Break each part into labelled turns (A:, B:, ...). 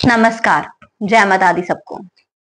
A: नमस्कार, जय माता दी सबको।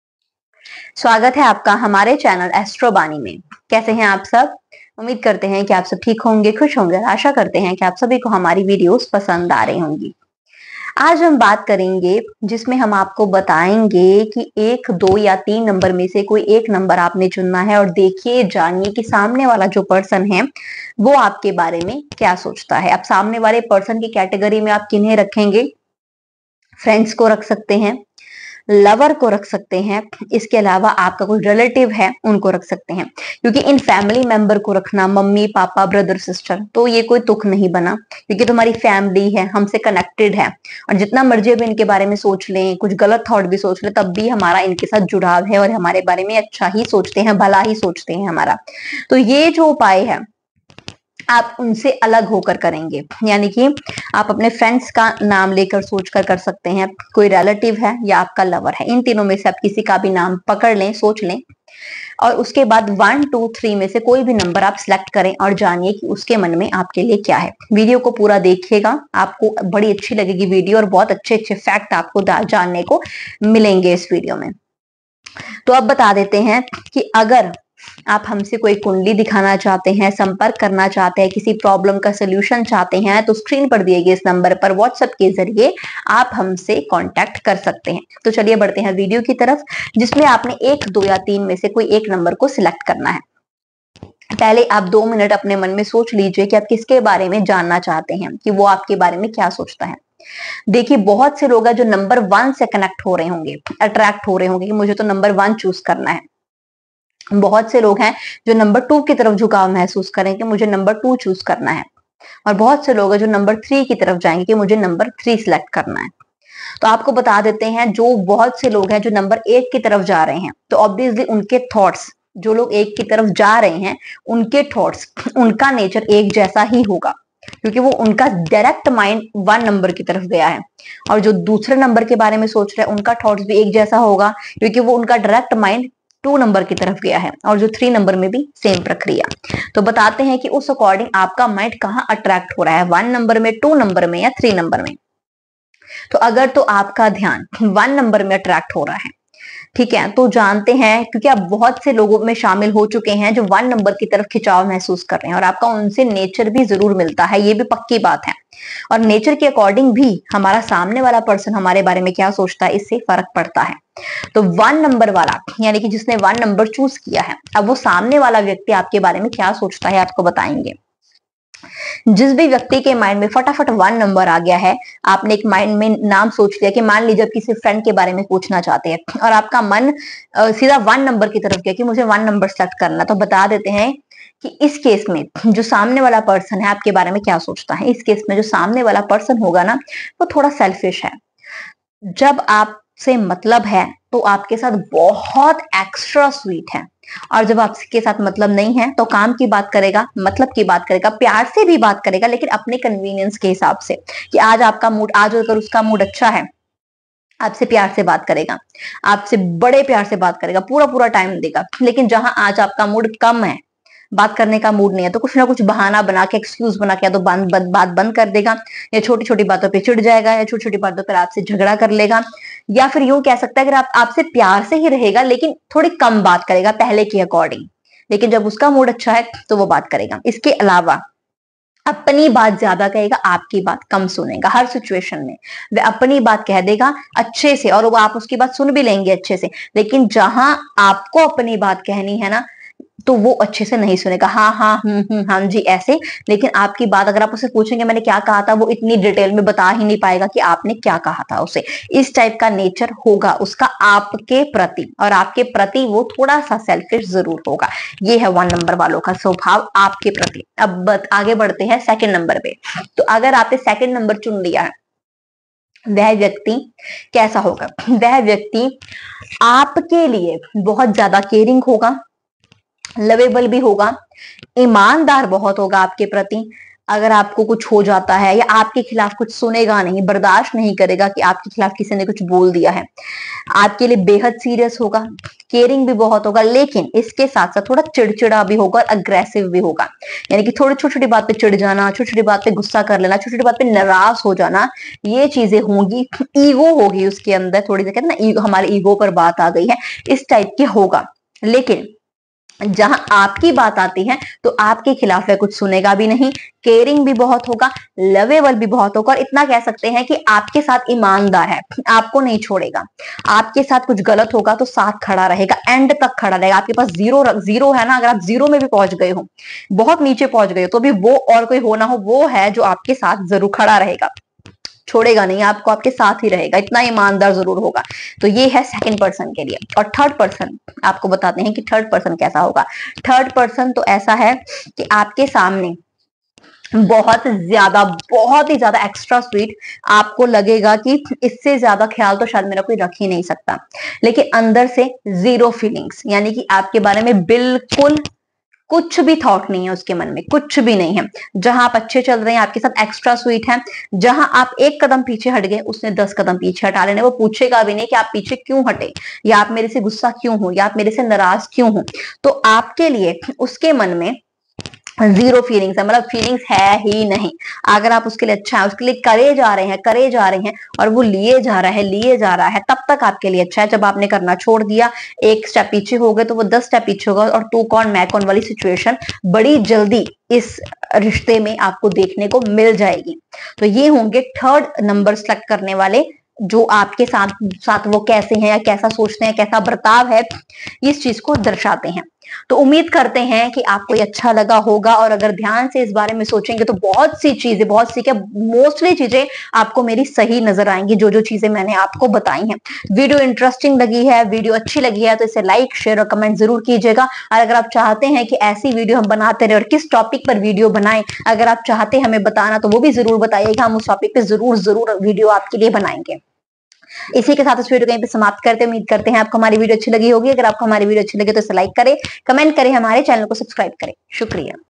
A: स्वागत है आपका हमारे चैनल एस्ट्रो बानी में। कैसे हैं आप सब? उम्मीद करते हैं कि आप सब ठीक होंगे, खुश होंगे और आशा करते हैं कि आप सभी को हमारी वीडियोस पसंद आ रही होंगी। आज हम बात करेंगे जिसमें हम आपको बताएंगे कि 1, 2 या 3 नंबर में से कोई एक नंबर आपने चुनना है और देखिए जानिए कि सामने वाला जो पर्सन है वो आपके बारे में क्या सोचता है। अब सामने वाले पर्सन की कैटेगरी में आप किन्हें रखेंगे? फ्रेंड्स को रख सकते हैं, लवर को रख सकते हैं, इसके अलावा आपका कोई रिलेटिव है उनको रख सकते हैं, क्योंकि इन फैमिली मेंबर को रखना, मम्मी पापा ब्रदर सिस्टर, तो ये कोई तुक नहीं बना, क्योंकि तुम्हारी फैमिली है, हमसे कनेक्टेड है। और जितना मर्जी अब इनके बारे में सोच लें, कुछ गलत थॉट भी सोच लें, तब भी हमारा इनके साथ जुड़ाव है और हमारे बारे में अच्छा ही सोचते हैं, भला ही सोचते हैं हमारा। तो ये जो उपाय है आप उनसे अलग होकर करेंगे, यानी कि आप अपने फ्रेंड्स का नाम लेकर सोचकर कर सकते हैं, कोई रिलेटिव है या आपका लवर है, इन तीनों में से आप किसी का भी नाम पकड़ लें, सोच लें और उसके बाद 1, 2, 3 में से कोई भी नंबर आप सिलेक्ट करें और जानिए कि उसके मन में आपके लिए क्या है। वीडियो को पूरा देखिएगा, आपको बड़ी अच्छी लगेगी वीडियो और बहुत अच्छे अच्छे फैक्ट आपको जानने को मिलेंगे इस वीडियो में। तो अब बता देते हैं कि अगर आप हमसे कोई कुंडली दिखाना चाहते हैं, संपर्क करना चाहते हैं, किसी प्रॉब्लम का सोल्यूशन चाहते हैं, तो स्क्रीन पर दिए गए इस नंबर पर व्हाट्सएप के जरिए आप हमसे कांटेक्ट कर सकते हैं। तो चलिए बढ़ते हैं वीडियो की तरफ, जिसमें आपने 1, 2 या 3 में से कोई एक नंबर को सिलेक्ट करना है। पहले आप 2 मिनट अपने मन में सोच लीजिए कि आप किसके बारे में जानना चाहते हैं, कि वो आपके बारे में क्या सोचता है। देखिए बहुत से लोग हैं जो नंबर 1 से कनेक्ट हो रहे होंगे, अट्रैक्ट हो रहे होंगे कि मुझे तो नंबर 1 चूज करना है। बहुत से लोग हैं जो नंबर 2 की तरफ झुकाव महसूस करें कि मुझे नंबर 2 चूज करना है, और बहुत से लोग हैं जो नंबर 3 की तरफ जाएंगे कि मुझे नंबर 3 सिलेक्ट करना है। तो आपको बता देते हैं, जो बहुत से लोग हैं जो नंबर 1 की तरफ जा रहे हैं, तो ऑब्वियसली उनके थॉट्स, जो लोग 1 की तरफ जा रहे हैं उनके थॉट्स, उनका नेचर एक जैसा ही होगा, क्योंकि वो उनका डायरेक्ट माइंड 1 नंबर की तरफ गया है। और जो दूसरे नंबर के बारे में सोच रहे हैं उनका थॉट्स भी एक जैसा होगा, क्योंकि वो उनका डायरेक्ट माइंड 2 नंबर की तरफ गया है। और जो 3 नंबर में भी सेम प्रक्रिया। तो बताते हैं कि उस अकॉर्डिंग आपका माइंड कहाँ अट्रैक्ट हो रहा है, 1 नंबर में, 2 नंबर में या 3 नंबर में। तो अगर तो आपका ध्यान 1 नंबर में अट्रैक्ट हो रहा है, ठीक है, तो जानते हैं, क्योंकि आप बहुत से लोगों में शामिल हो चुके हैं जो 1 नंबर की तरफ खिंचाव महसूस कर रहे हैं, और आपका उनसे नेचर भी जरूर मिलता है, ये भी पक्की बात है। और नेचर के अकॉर्डिंग भी हमारा सामने वाला पर्सन हमारे बारे में क्या सोचता है, इससे फर्क पड़ता है। तो 1 नंबर वाला, यानी कि जिसने 1 नंबर चूज किया है, अब वो सामने वाला व्यक्ति आपके बारे में क्या सोचता है आपको बताएंगे। जिस भी व्यक्ति के माइंड में फटाफट 1 नंबर आ गया है, आपने एक माइंड में नाम सोच लिया, कि मान लीजिए आप किसी फ्रेंड के बारे में पूछना चाहते हैं और आपका मन सीधा 1 नंबर की तरफ गया कि मुझे 1 नंबर सेलेक्ट करना, तो बता देते हैं कि इस केस में जो सामने वाला पर्सन है आपके बारे में क्या सोचता है। इस केस में जो सामने वाला पर्सन होगा ना, वो थोड़ा सेल्फिश है। जब आपसे मतलब है तो आपके साथ बहुत एक्स्ट्रा स्वीट है, और जब आपके साथ मतलब नहीं है तो काम की बात करेगा, मतलब की बात करेगा, प्यार से भी बात करेगा, लेकिन अपने कन्वीनियंस के हिसाब से, कि आज आपका मूड, आज अगर उसका मूड अच्छा है आपसे प्यार से बात करेगा, आपसे बड़े प्यार से बात करेगा, पूरा पूरा टाइम देगा। लेकिन जहां आज आपका मूड कम है, बात करने का मूड नहीं है, तो कुछ ना कुछ बहाना बना के, एक्सक्यूज बना के, या तो बात बंद कर देगा, या छोटी छोटी बातों पे चिढ़ जाएगा, या छोटी छोटी बातों पर आपसे झगड़ा कर लेगा, या फिर यूं कह सकता है अगर आप आपसे प्यार से ही रहेगा लेकिन थोड़ी कम बात करेगा पहले के अकॉर्डिंग, लेकिन जब उसका मूड अच्छा है तो वो बात करेगा। इसके अलावा अपनी बात ज्यादा कहेगा, आपकी बात कम सुनेगा। हर सिचुएशन में वह अपनी बात कह देगा अच्छे से, और वो आप उसकी बात सुन भी लेंगे अच्छे से, लेकिन जहां आपको अपनी बात कहनी है ना, तो वो अच्छे से नहीं सुनेगा। हाँ हाँ, हाँ जी, ऐसे। लेकिन आपकी बात अगर आप उसे पूछेंगे मैंने क्या कहा था, वो इतनी डिटेल में बता ही नहीं पाएगा कि आपने क्या कहा था उसे। इस टाइप का नेचर होगा उसका आपके प्रति, और आपके प्रति वो थोड़ा सा सेल्फिश जरूर होगा। ये है 1 नंबर वालों का स्वभाव आपके प्रति। अब आगे बढ़ते हैं 2nd नंबर पे। तो अगर आपने 2nd नंबर चुन लिया है, वह व्यक्ति कैसा होगा? वह व्यक्ति आपके लिए बहुत ज्यादा केयरिंग होगा, लवेबल भी होगा, ईमानदार बहुत होगा आपके प्रति, अगर आपको कुछ हो जाता है या आपके खिलाफ कुछ सुनेगा नहीं, बर्दाश्त नहीं करेगा कि आपके खिलाफ किसी ने कुछ बोल दिया है। आपके लिए बेहद सीरियस होगा, केयरिंग भी बहुत होगा, लेकिन इसके साथ साथ थोड़ा चिड़चिड़ा भी होगा और अग्रेसिव भी होगा। यानी कि थोड़ी छोटी छोटी बात पे चिढ़ जाना, छोटी छोटी बात पे गुस्सा कर लेना, छोटी छोटी बात पे नाराज हो जाना, ये चीजें होंगी। ईगो होगी उसके अंदर, थोड़ी सी कहते हैं ना हमारे ईगो पर बात आ गई है, इस टाइप के होगा। लेकिन जहां आपकी बात आती है तो आपके खिलाफ है कुछ सुनेगा भी नहीं, केयरिंग भी बहुत होगा, लवेबल भी बहुत होगा, और इतना कह सकते हैं कि आपके साथ ईमानदार है, आपको नहीं छोड़ेगा। आपके साथ कुछ गलत होगा तो साथ खड़ा रहेगा, एंड तक खड़ा रहेगा। आपके पास जीरो जीरो है ना, अगर आप जीरो में भी पहुंच गए हो, बहुत नीचे पहुंच गए हो, तो भी वो और कोई हो ना हो, वो है जो आपके साथ जरूर खड़ा रहेगा, छोड़ेगा नहीं आपको, आपके साथ ही रहेगा, इतना ईमानदार जरूर होगा। तो ये है सेकंड पर्सन के लिए। और थर्ड पर्सन आपको बताते हैं कि थर्ड पर्सन कैसा होगा। थर्ड पर्सन तो ऐसा है कि आपके सामने बहुत ही ज्यादा एक्स्ट्रा स्वीट, आपको लगेगा कि इससे ज्यादा ख्याल तो शायद मेरा कोई रख ही नहीं सकता, लेकिन अंदर से जीरो फीलिंग्स, यानी कि आपके बारे में बिल्कुल कुछ भी थॉट नहीं है उसके मन में, कुछ भी नहीं है। जहां आप अच्छे चल रहे हैं, आपके साथ एक्स्ट्रा स्वीट है, जहां आप एक कदम पीछे हट गए, उसने 10 कदम पीछे हटा लेने। वो पूछेगा भी नहीं कि आप पीछे क्यों हटे, या आप मेरे से गुस्सा क्यों हो, या आप मेरे से नाराज क्यों हो। तो आपके लिए उसके मन में जीरो फीलिंग्स है, मतलब फीलिंग्स है ही नहीं। अगर आप उसके लिए अच्छा है, उसके लिए करे जा रहे हैं, करे जा रहे हैं, और वो लिए जा रहा है, लिए जा रहा है, तब तक आपके लिए अच्छा है। जब आपने करना छोड़ दिया, एक स्टेप पीछे हो गए, तो वो 10 स्टेप पीछे होगा, और तू कौन मैं कौन वाली सिचुएशन बड़ी जल्दी इस रिश्ते में आपको देखने को मिल जाएगी। तो ये होंगे थर्ड नंबर सेलेक्ट करने वाले, जो आपके साथ साथ वो कैसे हैं, या कैसा सोचते हैं, कैसा बर्ताव है, इस चीज को दर्शाते हैं। तो उम्मीद करते हैं कि आपको ये अच्छा लगा होगा, और अगर ध्यान से इस बारे में सोचेंगे तो बहुत सी चीजें, बहुत सी क्या मोस्टली चीजें आपको मेरी सही नजर आएंगी, जो जो चीजें मैंने आपको बताई हैं। वीडियो इंटरेस्टिंग लगी है, वीडियो अच्छी लगी है, तो इसे लाइक शेयर और कमेंट जरूर कीजिएगा। और अगर आप चाहते हैं कि ऐसी वीडियो हम बनाते रहे और किस टॉपिक पर वीडियो बनाएं, अगर आप चाहते हैं हमें बताना, तो वो भी जरूर बताइएगा, हम उस टॉपिक पे जरूर जरूर वीडियो आपके लिए बनाएंगे। इसी के साथ इस वीडियो को यहीं पे समाप्त करते हैं। उम्मीद करते हैं आपको हमारी वीडियो अच्छी लगी होगी। अगर आपको हमारी वीडियो अच्छी लगे तो इसे लाइक करें, कमेंट करें, हमारे चैनल को सब्सक्राइब करें। शुक्रिया।